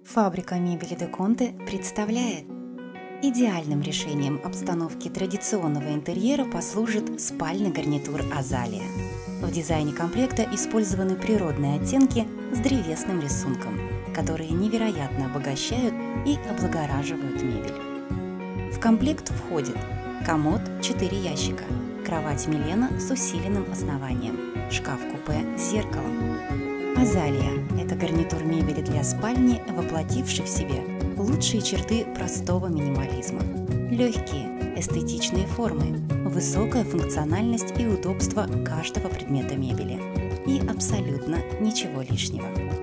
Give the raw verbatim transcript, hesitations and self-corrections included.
Фабрика мебели Деконте представляет. Идеальным решением обстановки традиционного интерьера послужит спальный гарнитур «Азалия». В дизайне комплекта использованы природные оттенки с древесным рисунком, которые невероятно обогащают и облагораживают мебель. В комплект входит комод четыре ящика, кровать Милена с усиленным основанием, шкаф-купе с зеркалом. «Азалия» – это гарнитур мебели для спальни, воплотивший в себе лучшие черты простого минимализма. Легкие, эстетичные формы, высокая функциональность и удобство каждого предмета мебели. И абсолютно ничего лишнего.